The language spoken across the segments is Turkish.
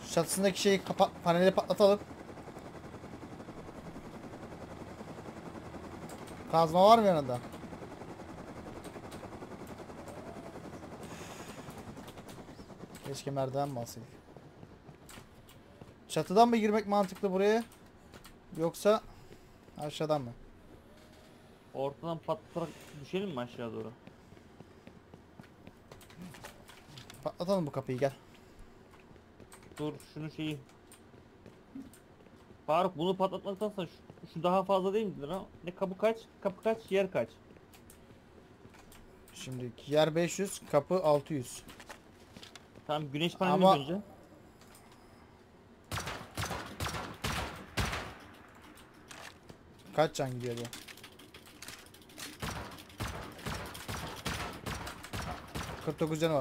Çatısındaki şeyi paneli patlatalım. Kazma var mı yanında? Keşke merdiven mi alsaydık? Çatıdan mı girmek mantıklı buraya? Yoksa aşağıdan mı? Ortadan patlatarak düşelim mi aşağı doğru? Patlatalım bu kapıyı, gel. Dur şunu şeyi. Faruk bunu patlatmaktansa şu daha fazla değil midir ha? Ne kapı kaç? Kapı kaç? Yer kaç? Şimdi yer 500, kapı 600. Tamam güneş panelini Ama önce. kaç can gidiyor bu? ...49 canı var.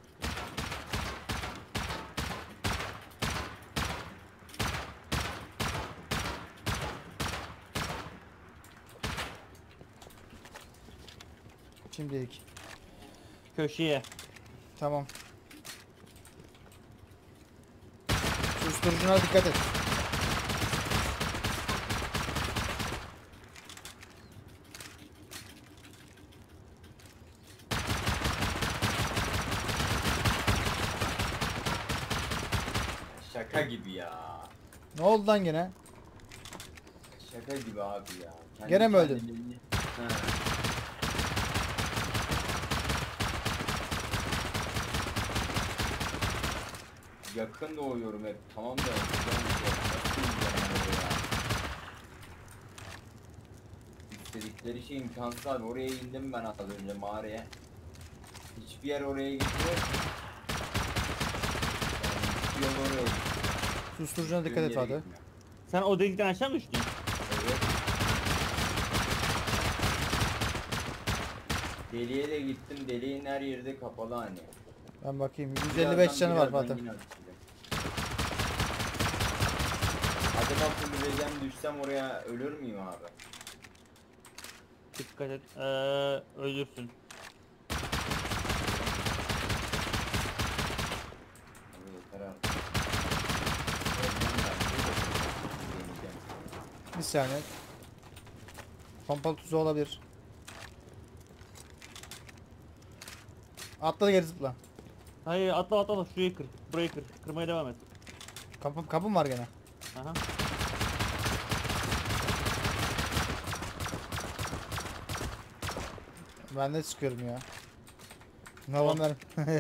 Şimdilik. Köşeye. Tamam. Susturucuna dikkat et. Şaka gibi ya. Ne oldu lan gene? Şaka gibi abi ya. Gene mi öldün? kendiliğini- Ha. Yakın doğuyorum hep. Tamam da. İstedikleri şey imkansız abi. Oraya indim ben az önce mağaraya. Hiçbir yer oraya gitmiyor. Hiçbir yol oraya gitmiyor. Susturucuna dikkat Hiçbir et yere Fatih. gitmiyor. Sen o delikten aşağı mı düştün? Evet. Deliğe de gittim. Deliğin her yerde kapalı hani. Ben bakayım. 155 canı var Fatih. Acaba kulübeden düşsem oraya ölür müyüm abi? Dikkat et. Ölürsün. Abi yeter abi. Öleceğim ben. Deneyeceğim. Bir saniye. Pompalı tuzu olabilir. Atla, geri zıpla. Hayır atla atla atla şurayı kır. Burayı kır. Kırmaya devam et. Kapım var gene. Aha. Ben de çıkıyorum ya. Ne var benim?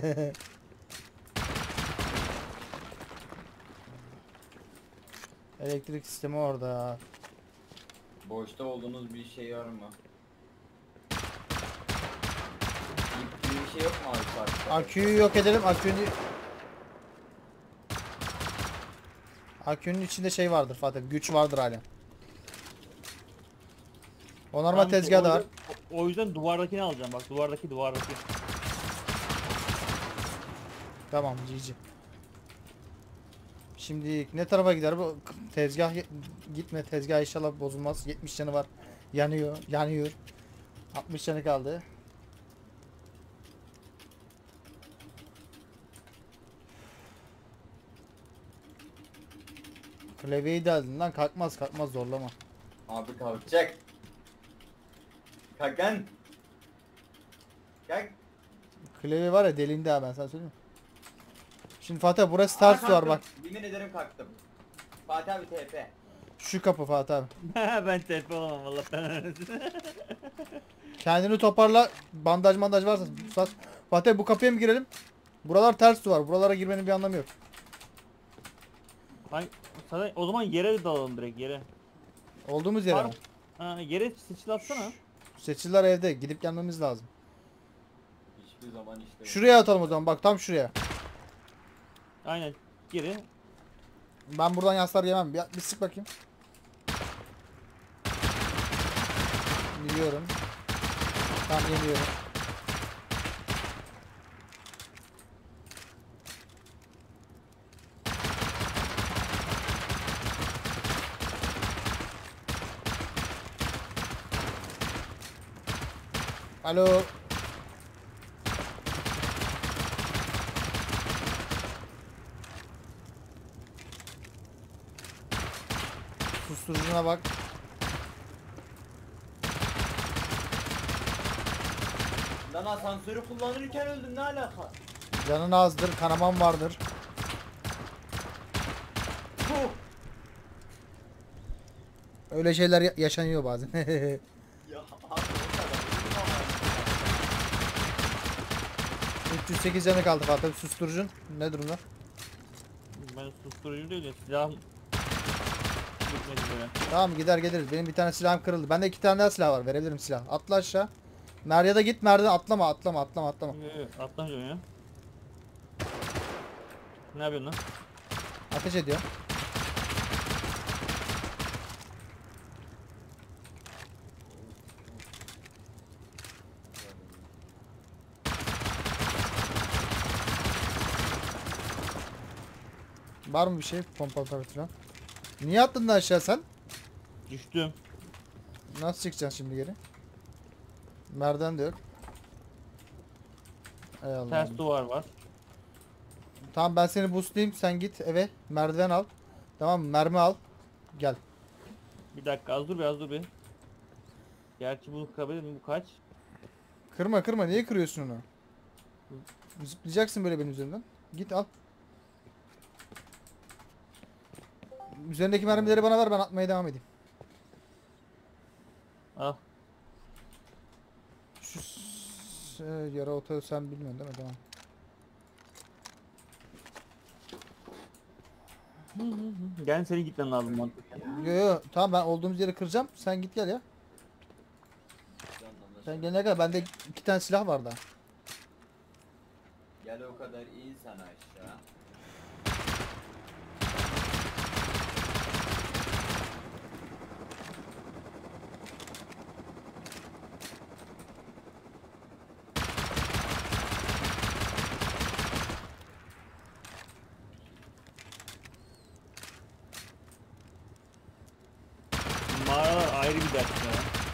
Elektrik sistemi orada. Boşta olduğunuz bir şey var mı? Bir şey yok mu abi saatte? Aküyü yok edelim. Akünün içinde şey vardır Fatih. Güç vardır hala. O normal Tamam, tezgahı da var. o yüzden duvardakini alacağım. Bak duvardaki. Tamam, GG. Şimdi ne tarafa gider bu tezgah? Gitme, tezgah inşallah bozulmaz. 70 canı var. Yanıyor. 60 canı kaldı. Klavyeyi de aldın lan, kalkmaz zorlama. Abi kalkacak. Kalk lan. Kalk. Klavye var ya delindi ha, ben sana söyleyeyim. Şimdi Fatih burası ters Aa, duvar bak. kalktım. Yemin ederim kalktım. Fatih abi TP. Şu kapı Fatih abi. Ben TP olamam valla. Kendini toparla. Bandaj varsa sat. Fatih bu kapıya mı girelim? Buralar ters duvar. Buralara girmenin bir anlamı yok. O zaman yere dalalım direkt yere. Olduğumuz yere mi? Ha, yere sıçıl atsana. Seçiciler evde. Gidip gelmemiz lazım. Hiçbir zaman işte. Şuraya atalım o zaman. Bak tam şuraya. Aynen. Geri. Ben buradan yaslar yemem. Bir sık bakayım. Yiyorum. Tam yemiyorum. Alo. Susturucuna bak. Lan asansörü kullanırken öldüm, ne alaka? Canın azdır, kanaman vardır. Puh! Öyle şeyler yaşanıyor bazen. Ya abi o kadar öldüm ama. 308 canı kaldı Fatih. Susturucun ne durumda? Ben susturucu değil de silahım gitmedi böyle. Tamam gider geliriz. Benim bir tane silahım kırıldı. Bende 2 tane daha silah var. Verebilirim silah. Atla aşağı. Meryem'e git, merdiven atlama. Atlamayacağım ya. Ne yapıyorsun lan? Ateş ediyor. Var mı bir şey? Pompalı taret falan. Niye attın da aşağı sen? Düştüm. Nasıl çıkacaksın şimdi geri? Merdiven de yok. Ey Allah'ım. Ters duvar var. Tamam ben seni boostlayayım. Sen git eve. Merdiven al. Tamam mı? Mermi al. Gel. Bir dakika az dur biraz dur bir. Gerçi bunu kırabilir mi? Bu kaç? Kırma kırma. Niye kırıyorsun onu? Zıplayacaksın böyle benim üzerimden. Git al. Üzerindeki mermileri bana ver. Ben atmaya devam edeyim. Al. Şu yara otu sen bilmiyorsun değil mi? Tamam. Gel senin gitmen lazım mantıken. Yo yo. Tamam ben olduğumuz yeri kıracağım. Sen git gel ya. Sen gelene kadar bende 2 tane silah var daha. Gel o kadar in sen aşağı. Mağaralar ayrı bir dert ya.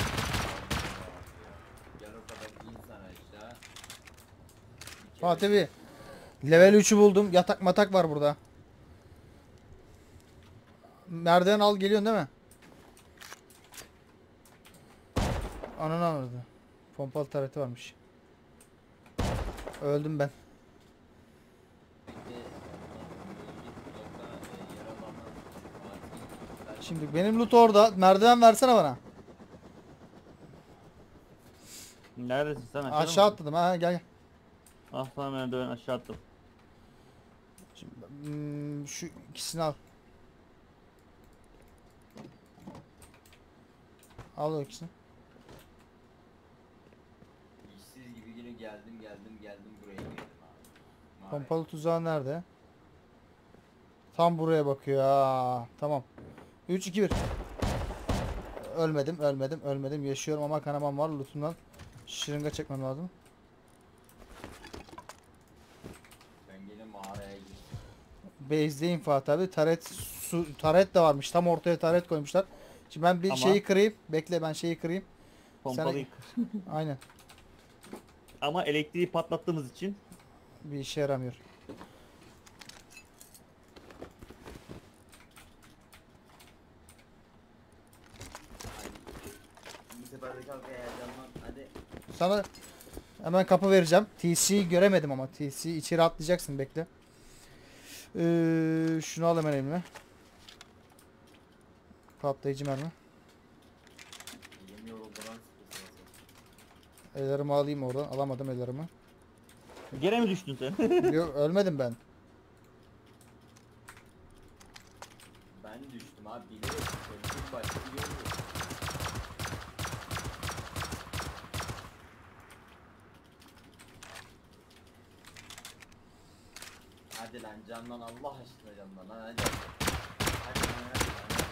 Gel o kadar in sen aşağı. Bir kere- Fatih bir. Level 3'ü buldum. Yatak matak var burada. Merdiven al geliyorsun değil mi? Ananı avradı. Pompalı tareti varmış. Öldüm ben. Bekle. Git blokta yaralanma. Fatih. Şimdi benim loot orada. Merdiven versene bana. Neredesin sen aşağıda Aşağı mısın? atladım ha gel gel. Ah sana merdiven aşağı attım. Şimdi, şu ikisini al. Al o ikisini. İşsiz gibi yine geldim buraya girdim abi. Pompalı tuzağı nerede? Tam buraya bakıyor ha. Tamam. 3 2 1. Ölmedim. Yaşıyorum ama kanamam var. Lootumdan şırınga çekmem lazım. Ben gelin mağaraya girdim. Base'deyim Fatih abi. Taret de varmış. Tam ortaya taret koymuşlar. Şimdi ben bir Ama- şeyi kırayım. Bekle ben şeyi kırayım. Pompalıyı. Aynen. Ama elektriği patlattığımız için Bir işe yaramıyor. Bu sefer de kalk heyecanlan hadi. Sana hemen kapı vereceğim. TC'yi göremedim ama. TC içeri atlayacaksın bekle. Şunu al hemen elime. Patlayıcı mermi. Yeni yoruldu lan sıkı sırası. Ellerimi alayım oradan. Alamadım ellerimi. gene mi düştün sen? Yok ölmedim ben. Ben düştüm abi bilerek düştüm. Başka bir yol yok. Hadi lan canlan Allah aşkına canlan lan hadi. Hadi lan hadi lan hadi.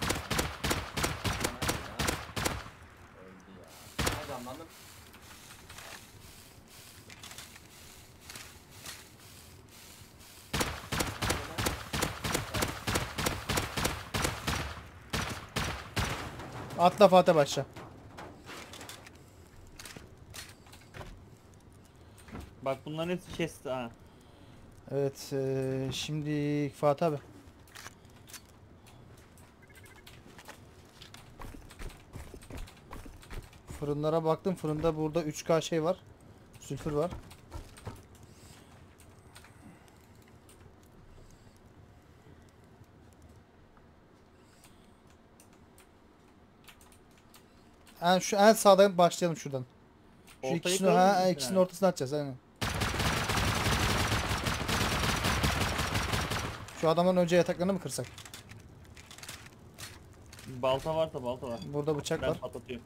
Hadi lan. Öldü ya. Ha canlandım. Atla Fatih başla. Bak bunların hepsi chest ha. Evet şimdi Fatih abi. Fırınlara baktım. Fırında burada 3K şey var. Sülfür var. Şu en sağdan başlayalım şuradan. Şu Ortayı ikisini kıralım mı ha ikisini ikisinin abi? ortasına atacağız aynen. Şu adamdan önce yataklarını mı kırsak? Balta varsa balta var. Burada bıçak Ben var. patlatıyorum.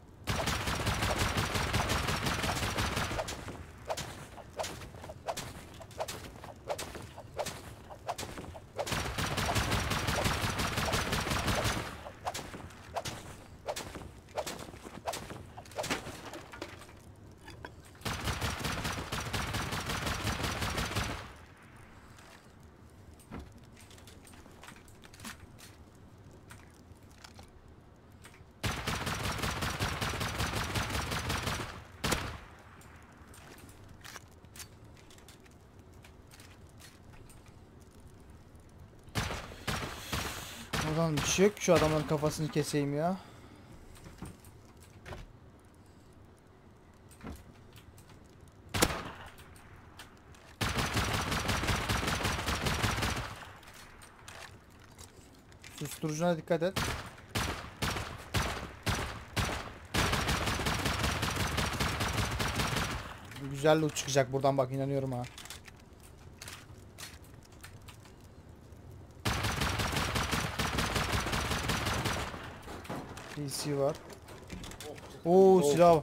Buradan bir şey yok. Şu adamların kafasını keseyim ya. Susturucuna dikkat et. Güzel loot çıkacak buradan bak inanıyorum ha. PC var. Oo silah.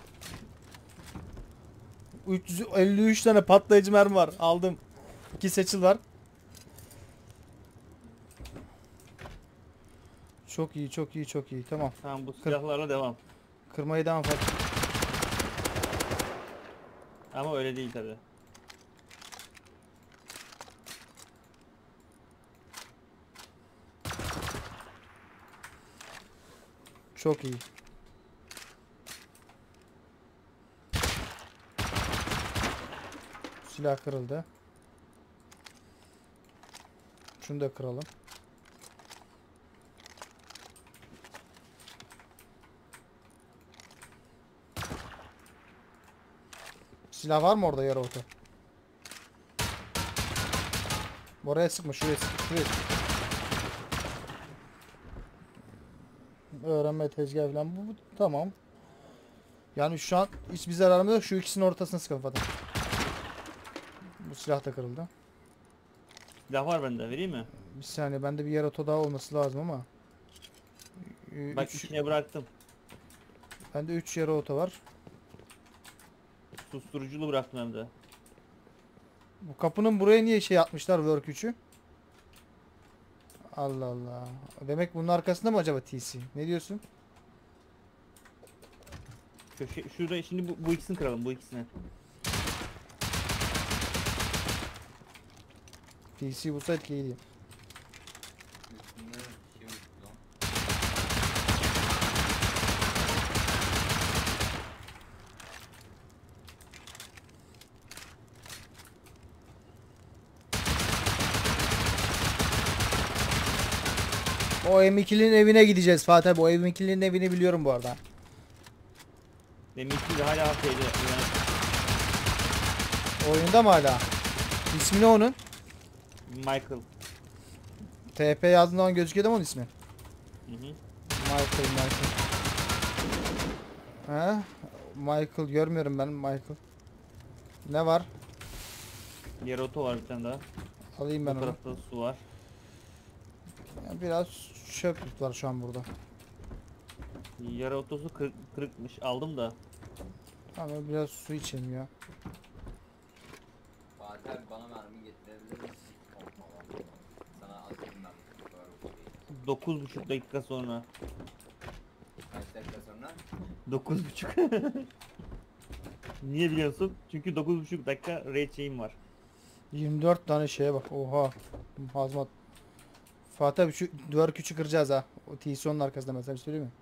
353 tane patlayıcı mermi var. Aldım. 2 seçil var. Çok iyi, çok iyi, çok iyi. Tamam. Tamam bu silahlarla devam. Kırmaya devam et. Ama öyle değil tabi. Çok iyi. Silah kırıldı. Şunu da kıralım. Silah var mı orada yarı otu? Oraya sıkma, şuraya sık, şuraya sık. Öğrenme tezgahı falan bu tamam. Yani şu an hiçbir zararımız yok. Şu ikisinin ortasına sıkı kafadan. Bu silah da kırıldı. Silah var bende, vereyim mi? Bir saniye bende bir yer oto daha olması lazım ama. Bak içine bıraktım. Bende 3 yarı oto var. Susturuculu bıraktım hem de. Bu kapının buraya niye şey yapmışlar work 3'ü? Allah Allah. Demek bunun arkasında mı acaba TC? Ne diyorsun? Şurada şimdi bu ikisini kıralım, bu ikisini. TC bulsaydık iyiydi. Üstünde şey yok lan. O M2'linin evine gideceğiz Fatih abi. O M2'linin evini biliyorum bu arada. Benim ikisi de hala şeyde. Yani Oyunda mı hala? İsmi ne onun? Michael. TP yazdığın zaman gözüküyor değil mi onun ismi? Hı hı. Michael. He? Michael görmüyorum ben Michael. Ne var? Yarı oto var bir tane daha. Alayım Bu ben onu. tarafta su var. Ya biraz çöplük var şu an burada. Yarı otosu kırıkmış. Aldım da. Ama biraz su içeyim ya. Fatih abi bana mermi getirebilir misin? Korkma. Sana atayım ben bu kadar. 9,5 dakika sonra. Kaç dakika sonra? 9,5. Niye biliyorsun? Çünkü 9,5 dakika raid şeyim var. 24 tane şeye bak. Oha. Hazmat. Fatih abi şu duvar küçük kıracağız ha. O TC'nin arkasında mesela bir söyleyeyim mi?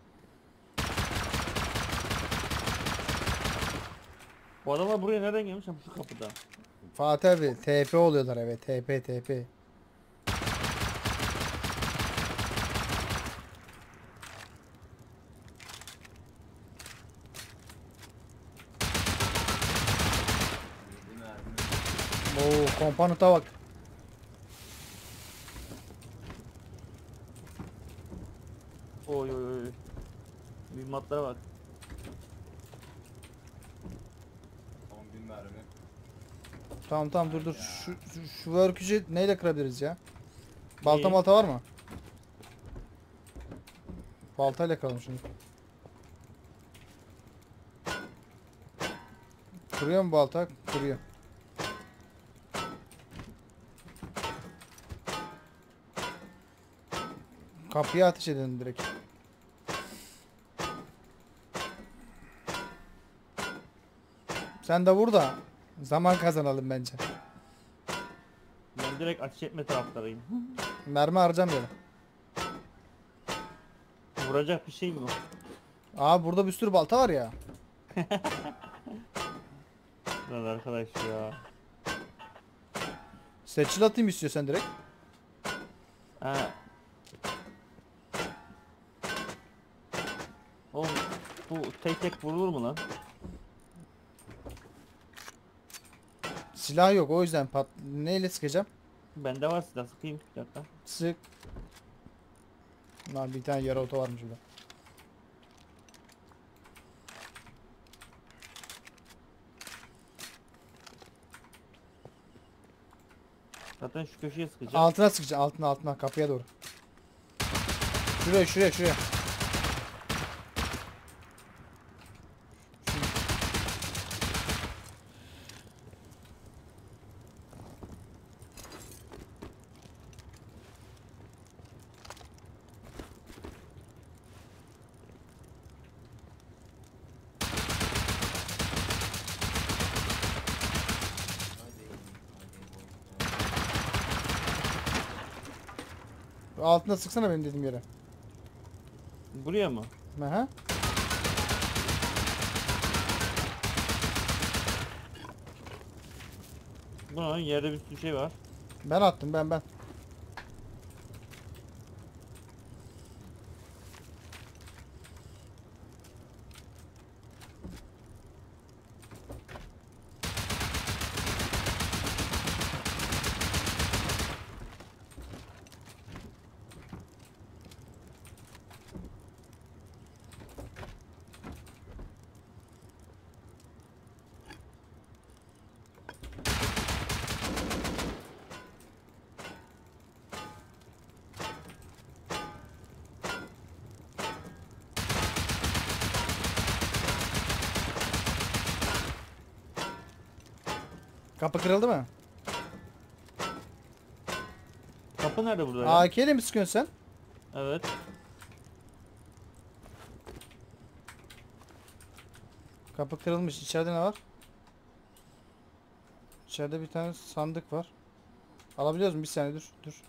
Bu adamlar buraya nereden gelmiş? Ha, şu kapıda. Fatih abi TP oluyorlar evet. TP. Kompanıta bak. Oy oy oy. Mühimmatlara bak. Son bir mermi. Tamam tamam dur dur. Şu work'ü neyle kırabiliriz ya? Balta İyi. malta var mı? Baltayla kıralım şimdi. Kırıyor mu balta? Kırıyor. Kapıya ateş edelim direkt. Sen de vur da zaman kazanalım bence. Ben direkt ateş etme taraftarıyım. Mermi harcamayalım. Vuracak bir şey mi bu? Aa burada bir sürü balta var ya. Lan arkadaş ya. Seçil atayım istiyorsan direkt. Ha. Oğlum bu tek tek vurulur mu lan? Silah yok o yüzden neyle sıkacağım? Bende var silah, sıkayım bir dakika. Sık. Lan bir tane yarı oto varmış burada. Zaten şu köşeye sıkacağım. Altına sıkacağım altına kapıya doğru. Şuraya. Altına sıksana benim dediğim yere. Buraya mı? Aha. Bu ne lan? Yerde bir sürü şey var. Ben attım ben. Kapı kırıldı mı? Kapı nerede burada ya? AK ile mi sıkıyorsun sen? Evet. Kapı kırılmış. İçeride ne var? İçeride bir tane sandık var. Alabiliyoruz mu? Bir saniye dur.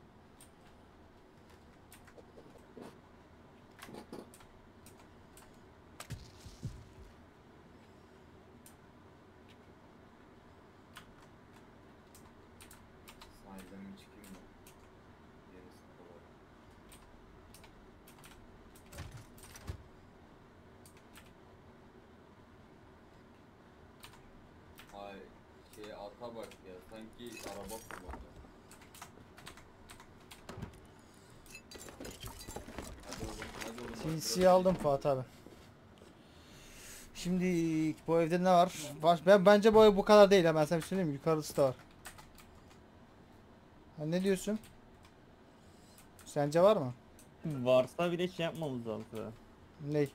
Sahilden mi çıkayım mı? Gerisini kovalayayım. Ay ata bak ya, sanki araba kullanıyor. Hadi oğlum. TC aldım Fuat abi. Şimdi bu evde ne var? Bence bu ev bu kadar değil ha, ben sana bir söyleyeyim mi? Yukarısı da var. Ha, ne diyorsun? Sence var mı? Varsa bile şey yapmamız lazım. Ney?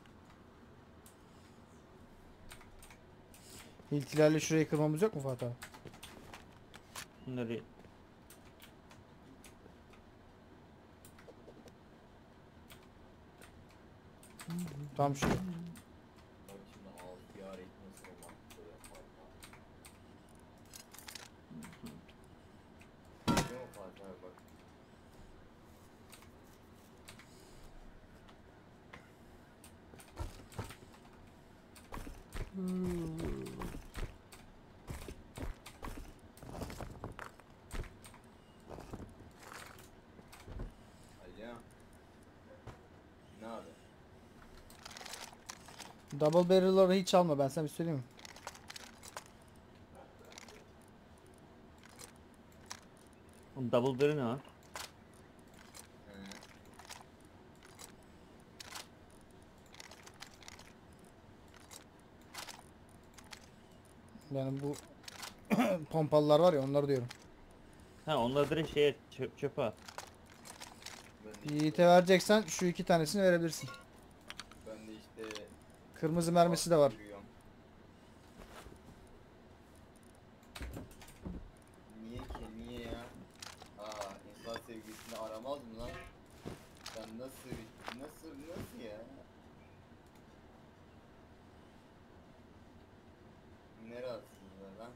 İltilerle şurayı kırmamız yok mu Fuat abi? Nereye? Tam şu. Bak şimdi ağız yar etmesi romantik yapar. Değil mi Fatih abi bak. Alo. Ne abi? Double barrel'ları hiç alma, ben sana bir söyleyeyim mi? Double barrel ne lan? He. Yani bu pompalılar var ya, onları diyorum. Ha onları direkt şeye çöpe at. Ben de, Yiğit'e vereceksen şu iki tanesini verebilirsin. ben de işte Kırmızı mermisi de var. yürüyorum. Niye ki? Niye ya? Aa, insan sevgilisini aramaz mı lan? Sen nasıl ya? Ne rahatsızlığı lan?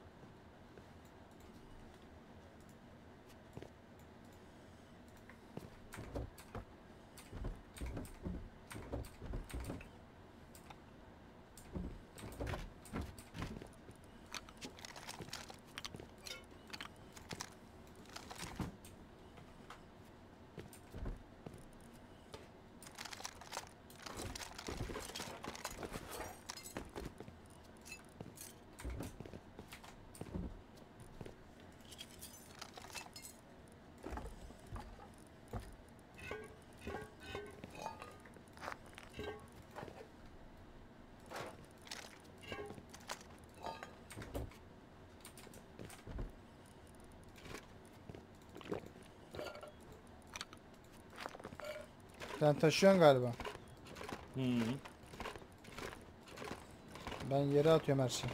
Sen taşıyorsun galiba. Hmm. Ben yere atıyorum her şeyi.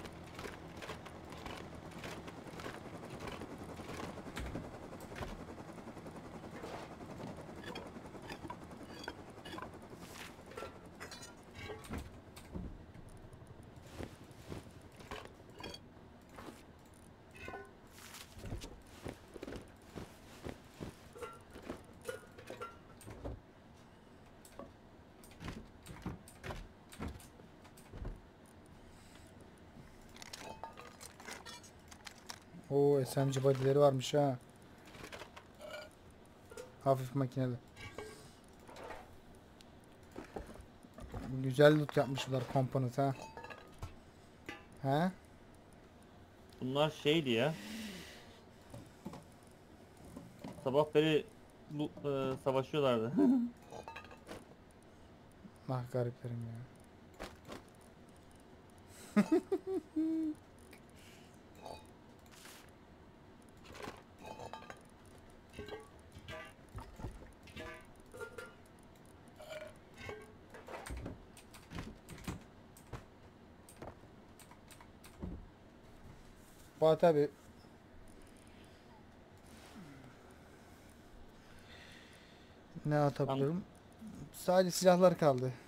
Oo, SMG body'leri varmış ha. Hafif makineli. Güzel loot yapmışlar komponent ha. He? Bunlar şeydi ya. Sabah beri bu savaşıyorlardı. Ah gariplerim ya. Fatih abi. Ne atabilirim? Sadece silahlar kaldı.